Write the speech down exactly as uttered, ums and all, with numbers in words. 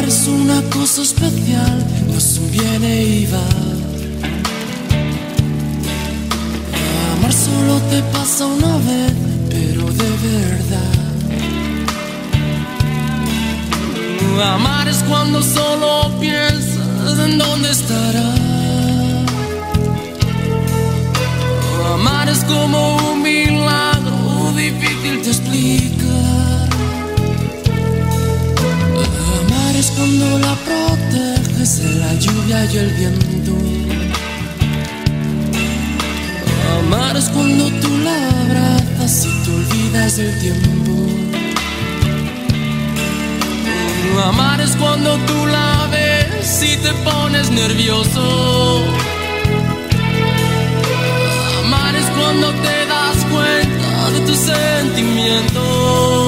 es una cosa especial, no es un viene y va. Amar solo te pasa una vez, pero de verdad. Amar es cuando solo piensas en dónde estará. Amar es como un milagro difícil de explicar. Amar es cuando la proteges de la lluvia y el viento. Amar es cuando tú la abrazas y te olvidas del tiempo. Amar es cuando tú la ves y te pones nervioso. Amar es cuando te das cuenta de tus sentimientos.